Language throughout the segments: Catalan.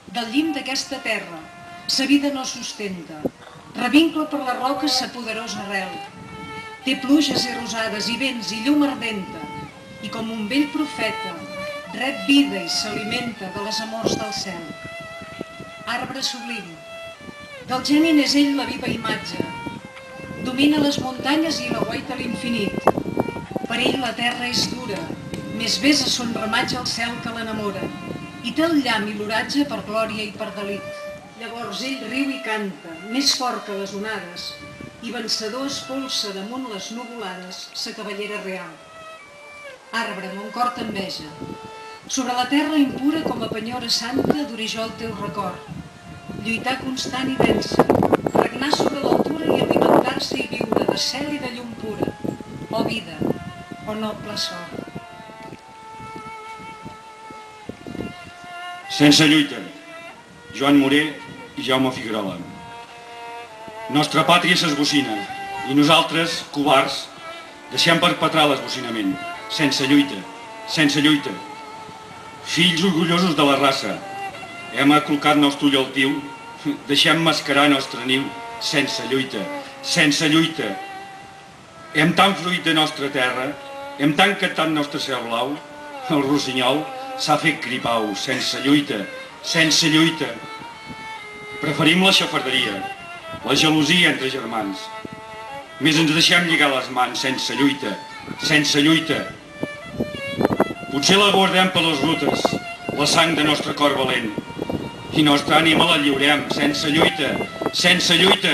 Del llim d'aquesta terra, sa vida no sustenta, revincla per les roques sa poderosa arrel. Té pluges i rosades i vents i llum ardenta, i com un vell profeta, rep vida i s'alimenta de les amors del cel. Arbre sublim, del geni n'és ell la viva imatge, domina les muntanyes i l'aguaita l'infinit. Per ell la terra és dura, més besa son ramatge el cel que l'enamora, i té el llamp i l'oratge per glòria i per delit. Llavors ell riu i canta, més fort que les onades, i vencedor espolsa damunt les nuvolades sa cavallera real. Arbre, mon cor t'enveja, sobre la terra impura com a penyora santa duré jo el teu record. Lluitar constant i vèncer, regnar sobre l'altura i alimentar-se i viure de cel i de llum pura. O vida, o noble sort. Sense lluita, Joan Morer i Jaume Figuerola. Nostra pàtria s'esbocina i nosaltres, covards, deixem perpetrar l'esbocinament. Sense lluita, sense lluita. Fills orgullosos de la raça, hem aclocat nostre ull altiu, deixem mascarar nostre niu. Sense lluita, sense lluita. Hem tan fruit de nostra terra, hem tan cantat nostre cel blau, el rossinyol s'ha fet gripau. Sense lluita, sense lluita. Preferim la xafarderia, la gelosia entre germans. Més ens deixem lligar les mans. Sense lluita, sense lluita. Potser la guardem per les rutes, la sang de nostre cor valent, i nostra ànima la lliurem. Sense lluita, sense lluita.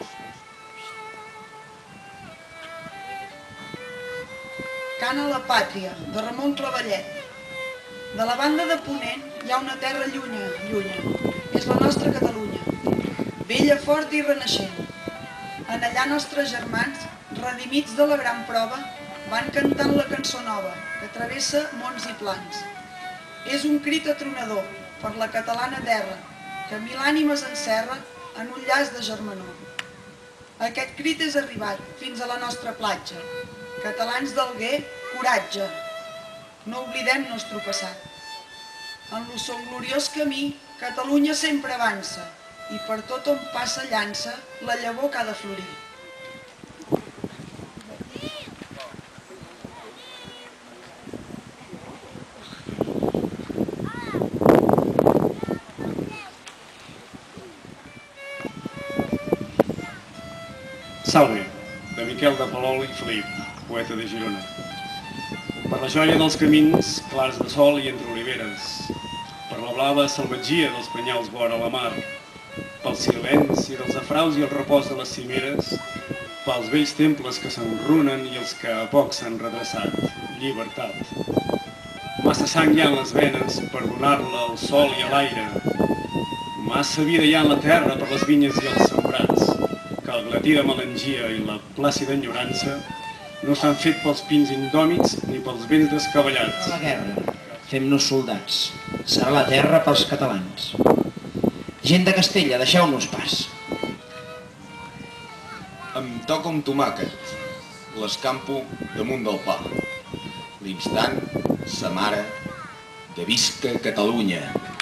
Cant a la pàtria, de Ramon Clavellet. De la banda de Ponent hi ha una terra llunya, llunya. És la nostra Catalunya, vella, forta i renaixent. En allà nostres germans, redimits de la gran prova, van cantant la cançó nova, que travessa mons i plans. És un crit atronador per la catalana terra, que mil ànimes encerra en un llaç de germanor. Aquest crit és arribat fins a la nostra platja. Catalans d'Alguer, coratge! No oblidem nostre passat. En lo son gloriós camí, Catalunya sempre avança, i per tot on passa llança la llavor que ha de florir. Salve, de Miquel de Palol i Felip, poeta de Girona. Per la joia dels camins, clars de sol i entre oliveres, per la blava salvatgia dels penyals vora la mar, pel silenci dels afraus i el repòs de les cimeres, pels vells temples que s'enrunen i els que a poc s'han redreçat. Llibertat. Massa sang hi ha en les venes per donar-la al sol i a l'aire. Massa vida hi ha en la terra per les vinyes i els sembrats, que el glatí de melangia i la plàcida enyorança no s'han fet pels pins indòmits ni pels vents descabellats. A la guerra, fem-nos soldats. Serà la terra pels catalans. Gent de Castella, deixeu-nos pas. Em toca un tomàquet, l'escampo damunt del pa. L'instant, sa mare, que visca Catalunya.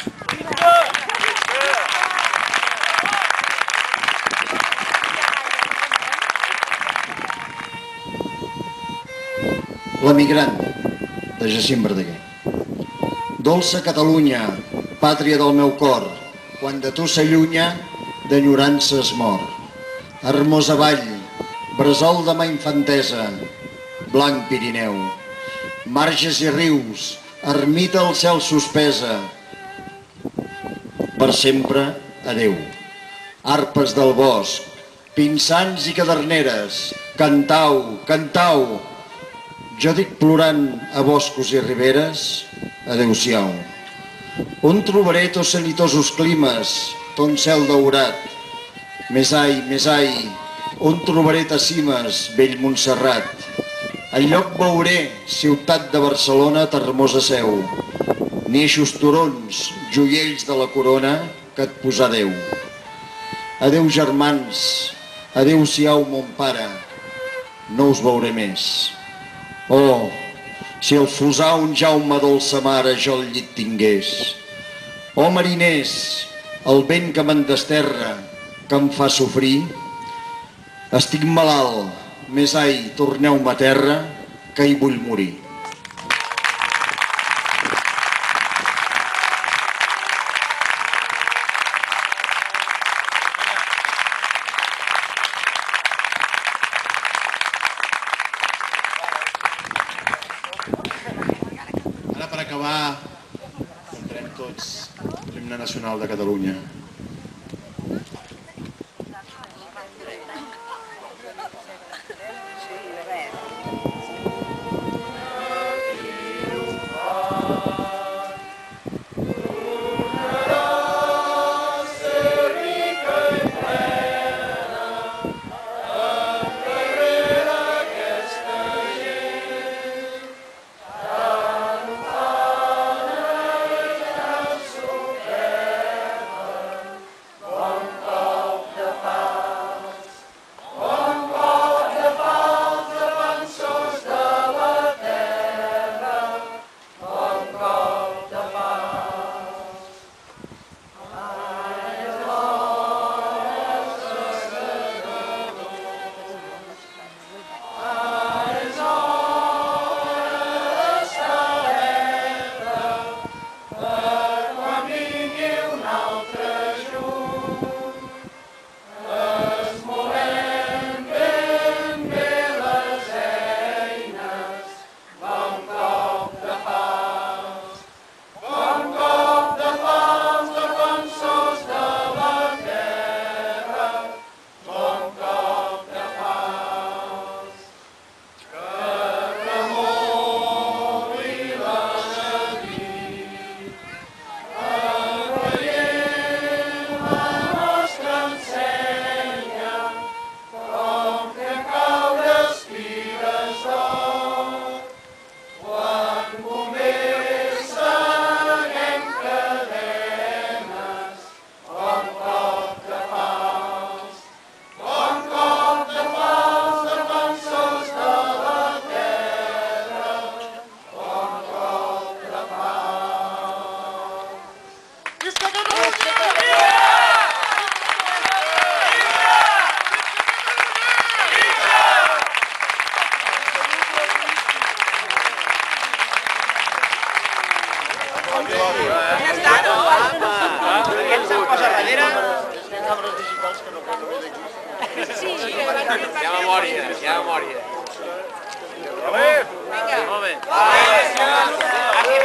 L'emigrant, de Jacint Verdaguer. Dolça Catalunya, pàtria del meu cor, quan de tu s'allunya, d'enyorança es mor. Hermosa vall, bressol de ma infantesa, blanc Pirineu, marges i rius, ermita al cel suspesa. Per sempre, adeu. Arpes del bosc, pinsans i caderneres, cantau, cantau. Jo dic plorant a boscos i riberes, adeu-siau. On trobaré tos senitosos climes, ton cel daurat? Més ai, on trobaré tes cimes, vell Montserrat? Enlloc veuré, ciutat de Barcelona, ta hermosa seu, ni eixos turons, joiells de la corona, que et posà Déu. Adeu germans, adeu-siau mon pare, no us veuré més. Oh, si el fosar un Jaume dolça mare jo al llit tingués, Oh mariners, el vent que me'n desterra, que em fa sofrir, estic malalt, més ai, torneu-me a terra, que hi vull morir. Ara, per acabar, cantarem tots l'himne nacional de Catalunya. Ja memòria. Vinga. Molt bé.